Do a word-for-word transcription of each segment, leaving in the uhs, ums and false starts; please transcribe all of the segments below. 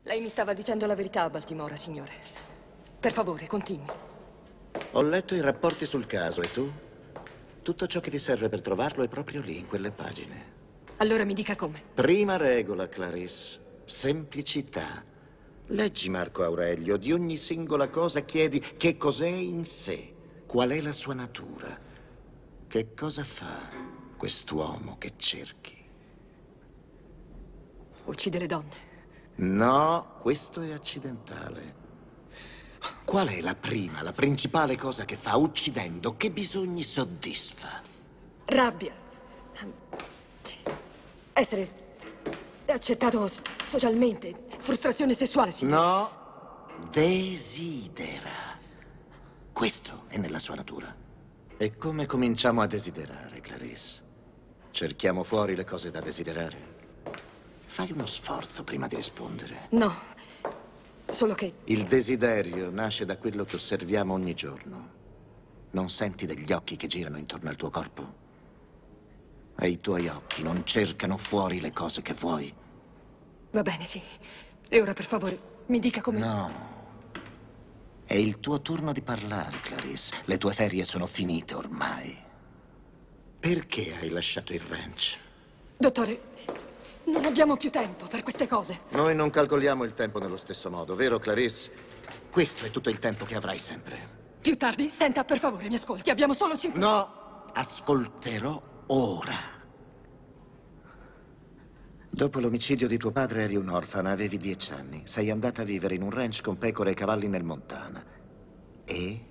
Lei mi stava dicendo la verità a Baltimora, signore. Per favore, continui. Ho letto i rapporti sul caso, e tu? Tutto ciò che ti serve per trovarlo è proprio lì, in quelle pagine. Allora mi dica come. Prima regola, Clarice. Semplicità. Leggi Marco Aurelio. Di ogni singola cosa chiedi che cos'è in sé. Qual è la sua natura. Che cosa fa quest'uomo che cerchi? Uccide le donne. No, questo è accidentale. Qual è la prima, la principale cosa che fa uccidendo? Che bisogni soddisfa? Rabbia. Essere accettato socialmente. Frustrazione sessuale, signore. No, desidera. Questo è nella sua natura. E come cominciamo a desiderare, Clarice? Cerchiamo fuori le cose da desiderare. Fai uno sforzo prima di rispondere. No, solo che... Il desiderio nasce da quello che osserviamo ogni giorno. Non senti degli occhi che girano intorno al tuo corpo? E i tuoi occhi non cercano fuori le cose che vuoi? Va bene, sì. E ora, per favore, mi dica come... No. È il tuo turno di parlare, Clarice. Le tue ferie sono finite ormai. Perché hai lasciato il ranch? Dottore, non abbiamo più tempo per queste cose. Noi non calcoliamo il tempo nello stesso modo, vero, Clarice? Questo è tutto il tempo che avrai sempre. Più tardi? Senta, per favore, mi ascolti. Abbiamo solo cinque... No, ascolterò ora. Dopo l'omicidio di tuo padre eri un'orfana, avevi dieci anni. Sei andata a vivere in un ranch con pecore e cavalli nel Montana. E?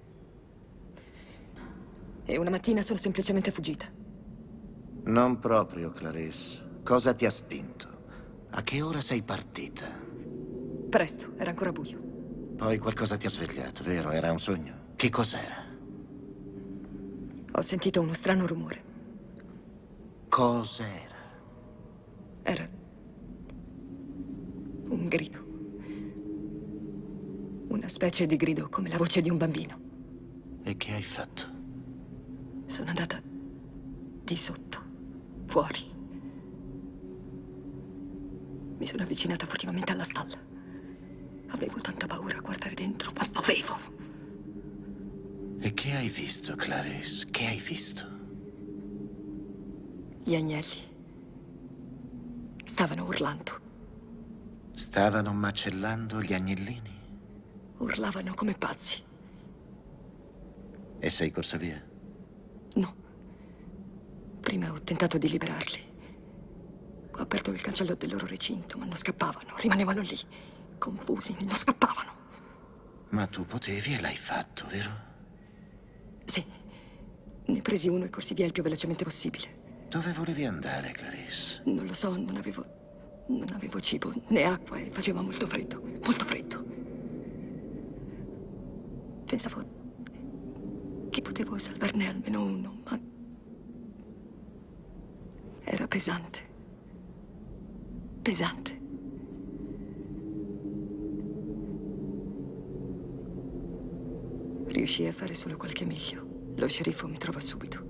E una mattina sono semplicemente fuggita. Non proprio, Clarice. Cosa ti ha spinto? A che ora sei partita? Presto, era ancora buio. Poi qualcosa ti ha svegliato, vero? Era un sogno? Che cos'era? Ho sentito uno strano rumore. Cos'era? Era... un grido. Una specie di grido come la voce di un bambino. E che hai fatto? Sono andata di sotto, fuori. Mi sono avvicinata furtivamente alla stalla. Avevo tanta paura a guardare dentro, ma dovevo. E che hai visto, Clarice? Che hai visto? Gli agnelli stavano urlando. Stavano macellando gli agnellini? Urlavano come pazzi. E sei corsa via? No. Prima ho tentato di liberarli. Ho aperto il cancello del loro recinto, ma non scappavano. Rimanevano lì, confusi, non scappavano. Ma tu potevi e l'hai fatto, vero? Sì. Ne presi uno e corsi via il più velocemente possibile. Dove volevi andare, Clarice? Non lo so, non avevo... non avevo cibo né acqua e faceva molto freddo. Molto freddo. Pensavo che potevo salvarne almeno uno, ma... era pesante. Pesante. Riuscii a fare solo qualche miglio. Lo sceriffo mi trova subito.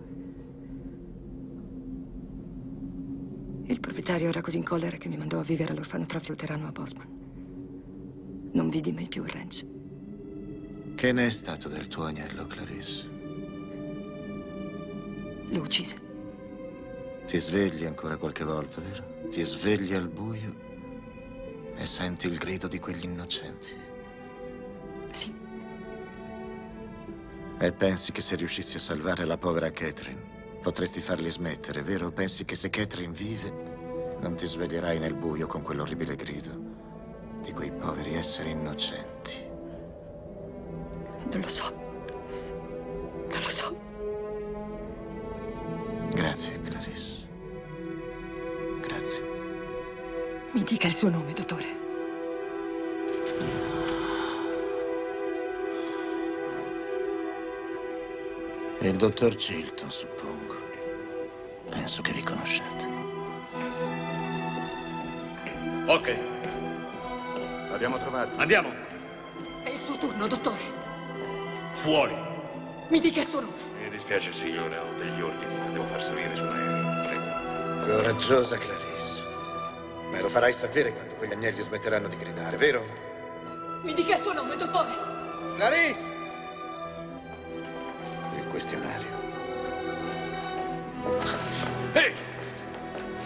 Il proprietario era così in collera che mi mandò a vivere all'orfanotrofio luterano a Bosman. Non vidi mai più il ranch. Che ne è stato del tuo agnello, Clarice? Lo uccise. Ti svegli ancora qualche volta, vero? Ti svegli al buio e senti il grido di quegli innocenti. Sì. E pensi che se riuscissi a salvare la povera Catherine, potresti farli smettere, vero? Pensi che se Catherine vive, non ti sveglierai nel buio con quell'orribile grido di quei poveri esseri innocenti. Non lo so. Non lo so. Grazie, Clarice. Grazie. Mi dica il suo nome, dottore. Il dottor Chilton, suppongo. Penso che vi conosciate. Ok. L'abbiamo trovato. Andiamo. È il suo turno, dottore. Fuori. Mi dica il suo nome. Mi dispiace, signore, ho degli ordini. La devo far salire su un aereo. Prego. Coraggiosa, Clarice. Me lo farai sapere quando quegli agnelli smetteranno di gridare, vero? Mi dica il suo nome, dottore. Clarice! Il questionario. Ehi!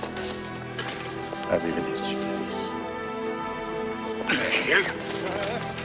Arrivederci, Clarice. Ehi!